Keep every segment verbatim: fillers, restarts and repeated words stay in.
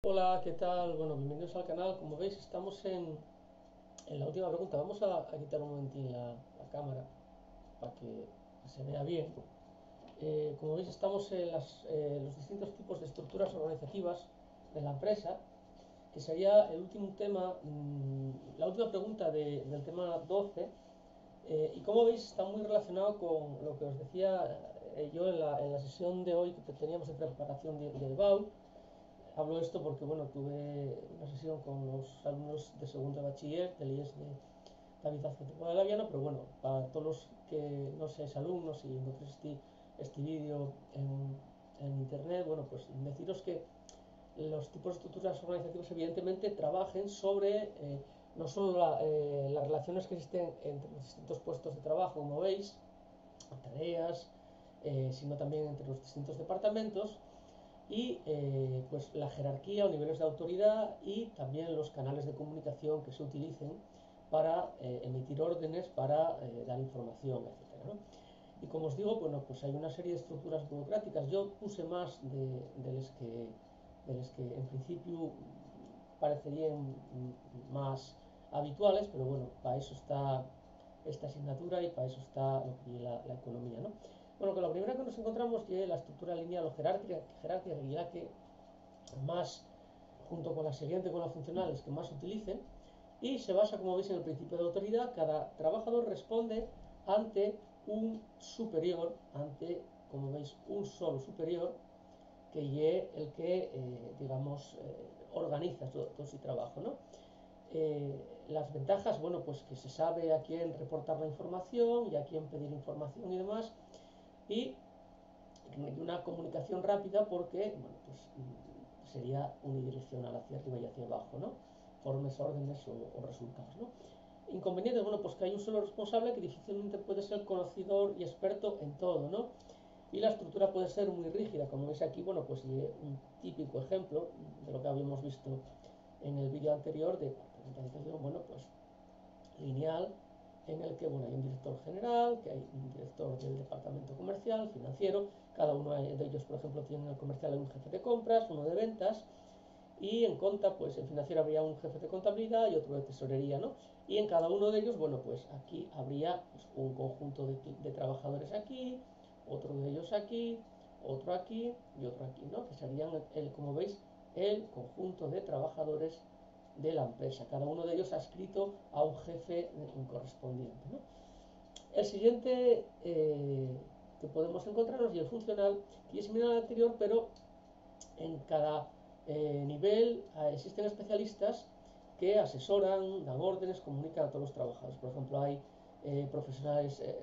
Hola, ¿qué tal? Bueno, bienvenidos al canal. Como veis, estamos en, en la última pregunta. Vamos a, a quitar un momentín la, la cámara para que se vea bien. Eh, como veis, estamos en las, eh, los distintos tipos de estructuras organizativas de la empresa, que sería el último tema, mmm, la última pregunta de- del tema doce. Eh, y como veis, está muy relacionado con lo que os decía eh, yo en la, en la sesión de hoy que teníamos de preparación de, de B A U. Hablo esto porque, bueno, tuve una sesión con los alumnos de segundo de bachiller del I E S de David Azcete de la Viana, pero bueno, para todos los que no seáis alumnos y encontréis este, este vídeo en, en internet, bueno, pues deciros que los tipos de estructuras organizativas evidentemente trabajen sobre eh, no solo la, eh, las relaciones que existen entre los distintos puestos de trabajo, como veis, tareas, eh, sino también entre los distintos departamentos y eh, pues la jerarquía o niveles de autoridad y también los canales de comunicación que se utilicen para eh, emitir órdenes, para eh, dar información, etcétera, ¿no? Y como os digo, bueno, pues hay una serie de estructuras burocráticas. Yo puse más de, de las que, de las que en principio parecerían más habituales, pero bueno, para eso está esta asignatura y para eso está lo que la, la economía, ¿no? Bueno, con la primera que nos encontramos es la estructura lineal o jerárquica, jerárquica que la que más, junto con la siguiente, con la funcional, es que más se utilicen, y se basa, como veis, en el principio de autoridad. Cada trabajador responde ante un superior, ante, como veis, un solo superior, que es el que, eh, digamos, eh, organiza todo, todo su trabajo, ¿no? Eh, las ventajas, bueno, pues que se sabe a quién reportar la información y a quién pedir información y demás, y una comunicación rápida porque, bueno, pues sería unidireccional hacia arriba y hacia abajo, ¿no? Formes, órdenes o, o resultados, ¿no? Inconvenientes, bueno, pues que hay un solo responsable que difícilmente puede ser conocedor y experto en todo, ¿no? Y la estructura puede ser muy rígida, como veis aquí, bueno, pues un típico ejemplo de lo que habíamos visto en el vídeo anterior de organización, bueno, pues lineal, en el que, bueno, hay un director general, que hay un director del departamento comercial, financiero, cada uno de ellos, por ejemplo, tiene en el comercial un jefe de compras, uno de ventas, y en conta, pues en financiero habría un jefe de contabilidad y otro de tesorería, ¿no? Y en cada uno de ellos, bueno, pues aquí habría pues, un conjunto de, de trabajadores aquí, otro de ellos aquí, otro aquí y otro aquí, ¿no? Que serían, el, como veis, el conjunto de trabajadores de la empresa. Cada uno de ellos ha escrito a un jefe correspondiente, ¿no? El siguiente eh, que podemos encontrarnos y el funcional, que es similar al anterior, pero en cada eh, nivel eh, existen especialistas que asesoran, dan órdenes, comunican a todos los trabajadores. Por ejemplo, hay eh, profesionales eh,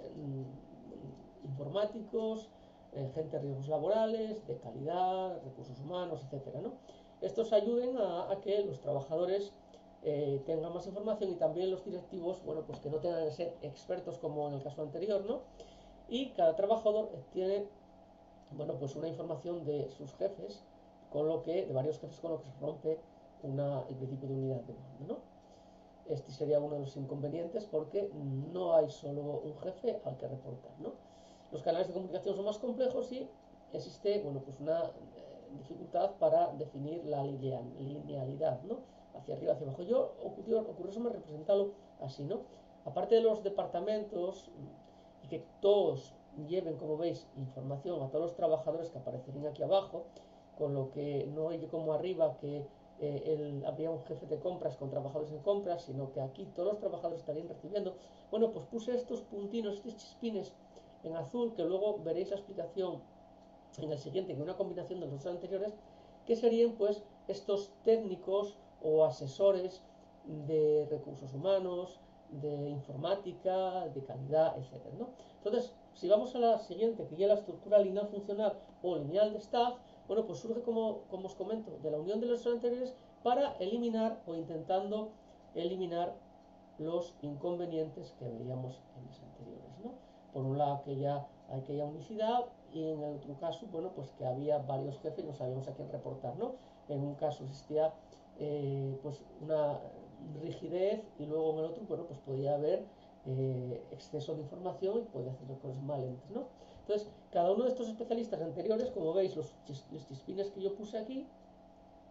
informáticos, eh, gente de riesgos laborales, de calidad, recursos humanos, etcétera, ¿no? Estos ayuden a, a que los trabajadores eh, tengan más información y también los directivos, bueno, pues que no tengan que ser expertos como en el caso anterior, ¿no? Y cada trabajador tiene, bueno, pues una información de sus jefes, con lo que, de varios jefes, con lo que se rompe una, el principio de unidad de mando, ¿no? Este sería uno de los inconvenientes porque no hay solo un jefe al que reportar, ¿no? Los canales de comunicación son más complejos y existe, bueno, pues una eh, dificultad para definir la linealidad, ¿no? Hacia arriba, hacia abajo. Yo ocurrió, ocurrió me representarlo así, ¿no? Aparte de los departamentos y que todos lleven, como veis, información a todos los trabajadores que aparecerían aquí abajo, con lo que no hay como arriba que eh, el, habría un jefe de compras con trabajadores en compras, sino que aquí todos los trabajadores estarían recibiendo. Bueno, pues puse estos puntinos, estos chispines en azul, que luego veréis la explicación en el siguiente, que una combinación de los dos anteriores, que serían pues estos técnicos o asesores de recursos humanos, de informática, de calidad, etcétera, ¿no? Entonces, si vamos a la siguiente, que ya es la estructura lineal funcional o lineal de staff, bueno, pues surge, como, como os comento, de la unión de los anteriores para eliminar o intentando eliminar los inconvenientes que veíamos en los anteriores, ¿no? Por un lado, que ya hay aquella unicidad, y en el otro caso, bueno, pues que había varios jefes y no sabíamos a quién reportar, ¿no? En un caso existía eh, pues una rigidez, y luego en el otro, bueno, pues podía haber eh, exceso de información y podía hacer cosas mal, ¿no? Entonces, cada uno de estos especialistas anteriores, como veis, los, chis, los chispines que yo puse aquí,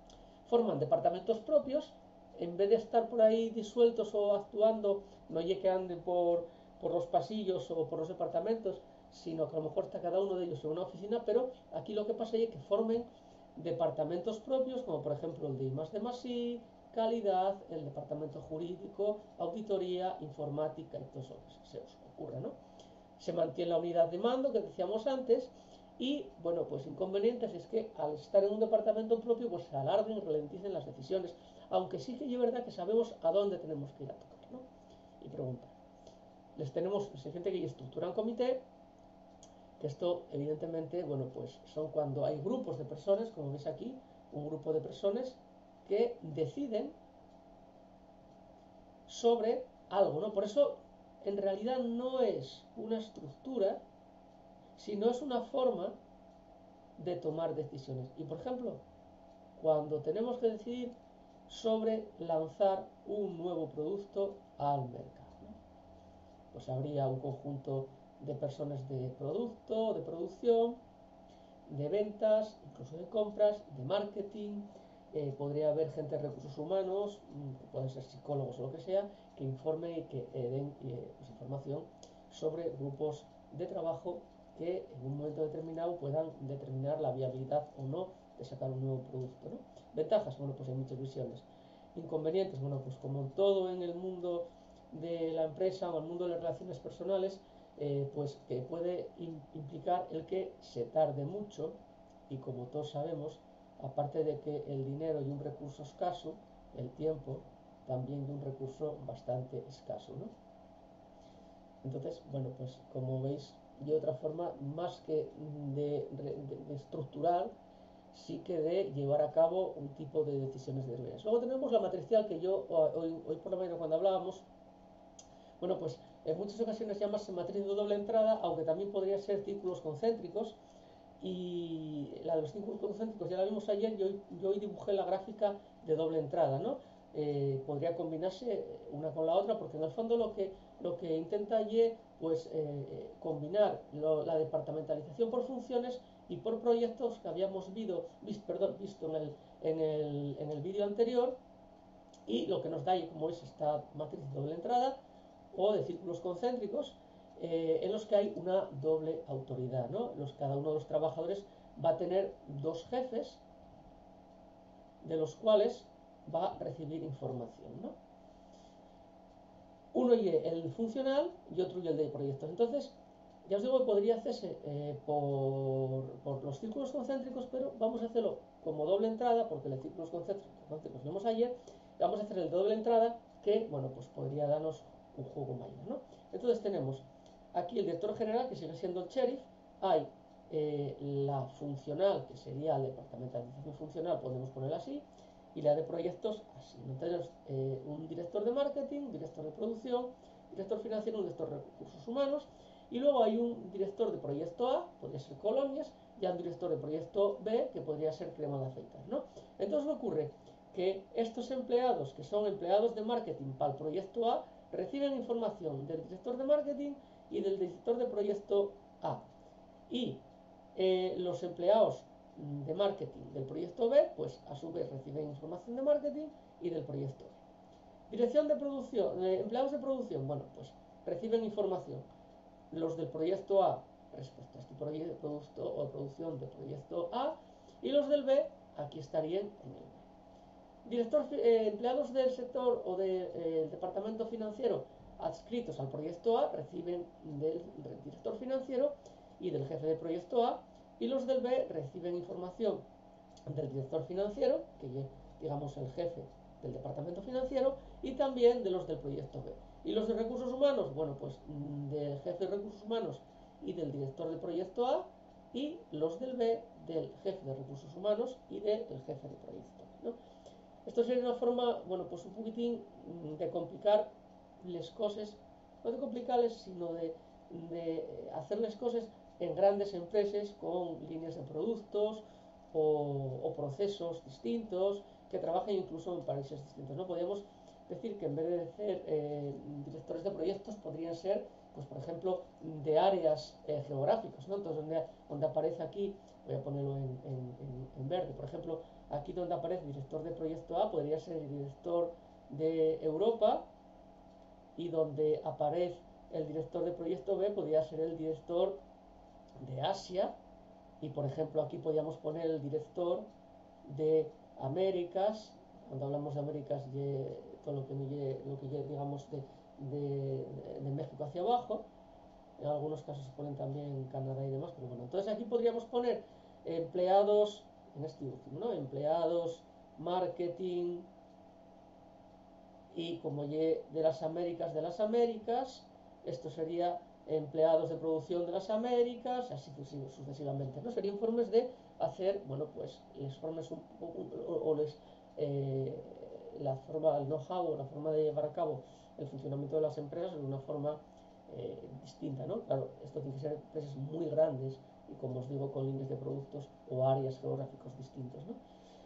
forman departamentos propios, en vez de estar por ahí disueltos o actuando, no ye que anden por, por los pasillos o por los departamentos, sino que a lo mejor está cada uno de ellos en una oficina, pero aquí lo que pasa es que formen departamentos propios, como por ejemplo el de I más D más I, calidad, el departamento jurídico, auditoría, informática y todo eso que se os ocurra, ¿no? Se mantiene la unidad de mando que decíamos antes y, bueno, pues inconvenientes es que al estar en un departamento propio, pues se alarguen y ralenticen las decisiones, aunque sí que es verdad que sabemos a dónde tenemos que ir a tocar, ¿no? Y preguntar. Les tenemos, hay gente que estructura un comité, que esto evidentemente, bueno, pues son cuando hay grupos de personas, como veis aquí, un grupo de personas que deciden sobre algo, ¿no? Por eso, en realidad no es una estructura, sino es una forma de tomar decisiones. Y, por ejemplo, cuando tenemos que decidir sobre lanzar un nuevo producto al mercado, ¿no? Pues habría un conjunto de personas de producto, de producción, de ventas, incluso de compras, de marketing, eh, podría haber gente de recursos humanos, que pueden ser psicólogos o lo que sea, que informen y que eh, den eh, pues información sobre grupos de trabajo que en un momento determinado puedan determinar la viabilidad o no de sacar un nuevo producto, ¿no? Ventajas, bueno, pues hay muchas visiones. Inconvenientes, bueno, pues como en todo en el mundo de la empresa o en el mundo de las relaciones personales, eh, pues que puede implicar el que se tarde mucho y, como todos sabemos, aparte de que el dinero y un recurso escaso, el tiempo también de un recurso bastante escaso, ¿no? Entonces, bueno, pues como veis, de otra forma, más que de, de, de estructural, sí que de llevar a cabo un tipo de decisiones de riesgo. Luego tenemos la matricial que yo hoy, hoy por la mañana cuando hablábamos, bueno, pues en muchas ocasiones llamarse matriz de doble entrada, aunque también podría ser círculos concéntricos. Y la de los círculos concéntricos ya la vimos ayer, y hoy, yo hoy dibujé la gráfica de doble entrada, ¿no? Eh, podría combinarse una con la otra, porque en el fondo lo que, lo que intenta ayer, pues eh, combinar lo, la departamentalización por funciones y por proyectos que habíamos visto, visto, perdón, visto en el, en el, en el vídeo anterior, y lo que nos da, como veis, esta matriz de doble entrada o de círculos concéntricos, eh, en los que hay una doble autoridad, ¿no? Los, cada uno de los trabajadores va a tener dos jefes de los cuales va a recibir información, ¿no? Uno y el funcional y otro y el de proyectos. Entonces, ya os digo que podría hacerse eh, por, por los círculos concéntricos, pero vamos a hacerlo como doble entrada, porque los círculos concéntricos vimos ayer. Vamos a hacer el de doble entrada, que, bueno, pues podría darnos un juego mayor, ¿no? Entonces tenemos aquí el director general, que sigue siendo el sheriff. Hay eh, la funcional, que sería la departamentalización funcional, podemos ponerla así, y la de proyectos así. Tenemos eh, un director de marketing, un director de producción, director financiero, un director de recursos humanos, y luego hay un director de proyecto A, podría ser colonias, y un director de proyecto B, que podría ser crema de afeitar, ¿no? Entonces, ¿qué ocurre? Que estos empleados, que son empleados de marketing para el proyecto A, reciben información del director de marketing y del director de proyecto A. Y eh, los empleados de marketing del proyecto B, pues a su vez reciben información de marketing y del proyecto B. Dirección de producción, eh, empleados de producción, bueno, pues reciben información los del proyecto A respecto a este producto o producción de proyecto A, y los del B aquí estarían en el B. Director, eh, empleados del sector o del de, eh, departamento financiero adscritos al proyecto A reciben del, del director financiero y del jefe de proyecto A, y los del B reciben información del director financiero, que es, digamos, el jefe del departamento financiero, y también de los del proyecto B. Y los de recursos humanos, bueno, pues del jefe de recursos humanos y del director del proyecto A, y los del B del jefe de recursos humanos y del jefe de proyecto, ¿no? Esto sería una forma, bueno, pues un poquitín de complicar las cosas, no de complicarles, sino de, de hacerles cosas en grandes empresas con líneas de productos o, o procesos distintos que trabajen incluso en países distintos, ¿no? Podríamos decir que en vez de ser eh, directores de proyectos podrían ser, pues por ejemplo, de áreas eh, geográficas, ¿no? Entonces, donde, donde aparece aquí, voy a ponerlo en, en, en verde, por ejemplo, aquí donde aparece director de proyecto A podría ser el director de Europa, y donde aparece el director de proyecto B podría ser el director de Asia, y por ejemplo aquí podríamos poner el director de Américas. Cuando hablamos de Américas, todo lo que, lo que digamos de, de, de México hacia abajo. En algunos casos se ponen también Canadá y demás, pero bueno, entonces aquí podríamos poner empleados, en este último, ¿no? Empleados, marketing, y como Y de las Américas de las Américas, esto sería empleados de producción de las Américas, así sucesivamente, ¿no? Serían formas de hacer, bueno, pues les formas un, un, o, o les eh, la forma, el know-how o la forma de llevar a cabo el funcionamiento de las empresas de una forma eh, distinta, ¿no? Claro, esto tiene que ser empresas muy grandes y, como os digo, con líneas de productos o áreas geográficos distintos, ¿no?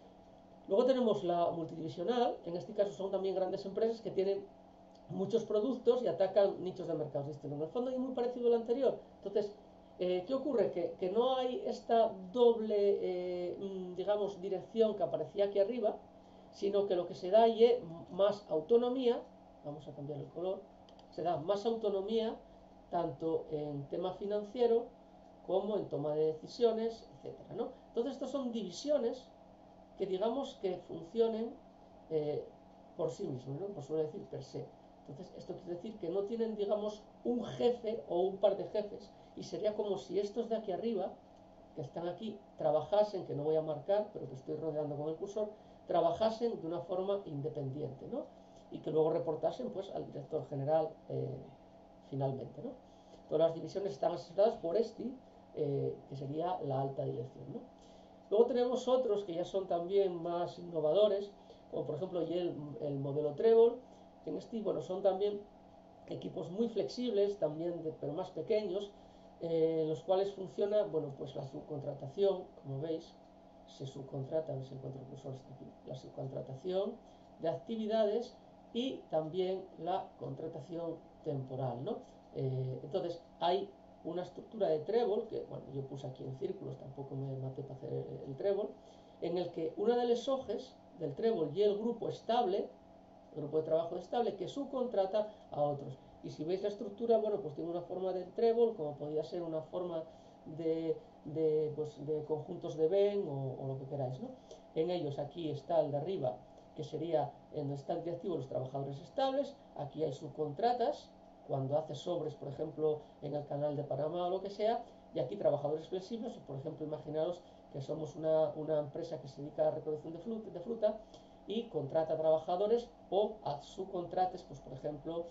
Luego tenemos la multidivisional. En este caso son también grandes empresas que tienen muchos productos y atacan nichos de mercados distintos. En el fondo es muy parecido al anterior. Entonces, eh, ¿qué ocurre? Que, que no hay esta doble, eh, digamos, dirección que aparecía aquí arriba, sino que lo que se da es más autonomía. Vamos a cambiar el color. Se da más autonomía tanto en tema financiero como en toma de decisiones, etcétera, ¿no? Entonces, estas son divisiones que digamos que funcionen eh, por sí mismos, ¿no? Por suele decir per se. Entonces, esto quiere decir que no tienen, digamos, un jefe o un par de jefes, y sería como si estos de aquí arriba, que están aquí, trabajasen, que no voy a marcar, pero que estoy rodeando con el cursor, trabajasen de una forma independiente, ¿no? Y que luego reportasen, pues, al director general eh, finalmente, ¿no? Todas las divisiones están asesoradas por este, eh, que sería la alta dirección, ¿no? Luego tenemos otros que ya son también más innovadores, como por ejemplo el, el modelo Trébol, que en este, bueno, son también equipos muy flexibles, también de, pero más pequeños, eh, los cuales funciona, bueno, pues la subcontratación, como veis, se subcontrata, no sé cuánto cursor está aquí, la subcontratación de actividades y también la contratación temporal, ¿no? Eh, entonces, hay una estructura de trébol, que bueno, yo puse aquí en círculos, tampoco me maté para hacer el, el trébol, en el que una de las hojas del trébol y el grupo estable, el grupo de trabajo estable, que subcontrata a otros. Y si veis la estructura, bueno, pues tiene una forma de trébol, como podría ser una forma de, de, pues, de conjuntos de Venn o, o lo que queráis, ¿no? En ellos aquí está el de arriba, que sería en donde está el directivo los trabajadores estables, aquí hay subcontratas, cuando hace sobres, por ejemplo, en el canal de Panamá o lo que sea, y aquí trabajadores flexibles, por ejemplo, imaginaros que somos una, una empresa que se dedica a la recolección de fruta, de fruta y contrata trabajadores o a subcontrates, pues por ejemplo,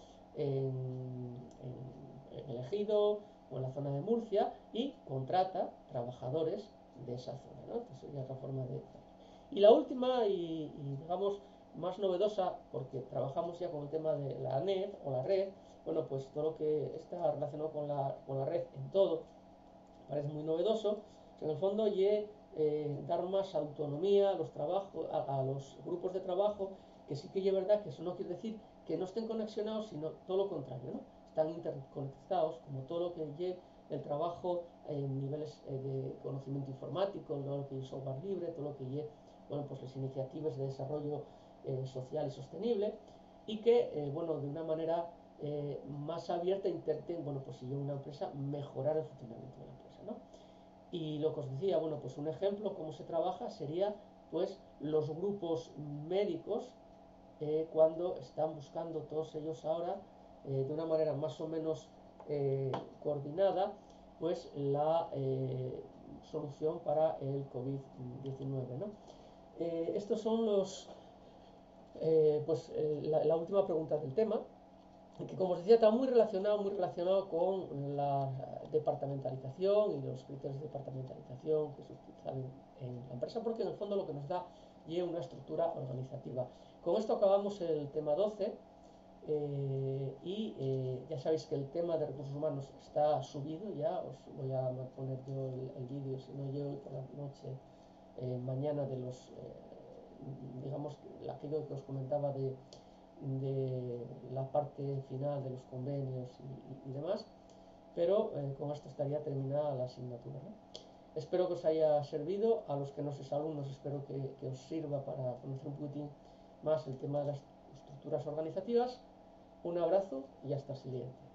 en, en, en el Ejido o en la zona de Murcia, y contrata trabajadores de esa zona, ¿no? Entonces sería otra forma de... Y la última y, y digamos más novedosa, porque trabajamos ya con el tema de la N E D o la red, bueno, pues todo lo que está relacionado con la, con la red en todo parece muy novedoso. En el fondo, y eh, dar más autonomía a los, trabajos, a, a los grupos de trabajo, que sí que es verdad que eso no quiere decir que no estén conexionados, sino todo lo contrario, ¿no? Están interconectados, como todo lo que lleve el trabajo en niveles eh, de conocimiento informático, todo lo que es software libre, todo lo que lleve, bueno, pues las iniciativas de desarrollo eh, social y sostenible, y que, eh, bueno, de una manera eh, más abierta intenten, bueno, pues si yo una empresa, mejorar el funcionamiento de la empresa, ¿no? Y lo que os decía, bueno, pues un ejemplo cómo se trabaja sería, pues, los grupos médicos eh, cuando están buscando todos ellos ahora, eh, de una manera más o menos eh, coordinada, pues la eh, solución para el COVID diecinueve, ¿no? Eh, estos son los, eh, pues, eh, la, la última pregunta del tema, que como os decía está muy relacionado, muy relacionado con la departamentalización y los criterios de departamentalización que se utilizan en la empresa, porque en el fondo lo que nos da es una estructura organizativa. Con esto acabamos el tema doce eh, y eh, ya sabéis que el tema de recursos humanos está subido ya, os voy a poner yo el, el vídeo, si no yo hoy por la noche, eh, mañana de los, eh, digamos, aquello que os comentaba de de la parte final de los convenios y, y demás, pero eh, con esto estaría terminada la asignatura, ¿no? Espero que os haya servido. A los que no sois alumnos, espero que, que os sirva para conocer un poquitín más el tema de las estructuras organizativas. Un abrazo y hasta el siguiente.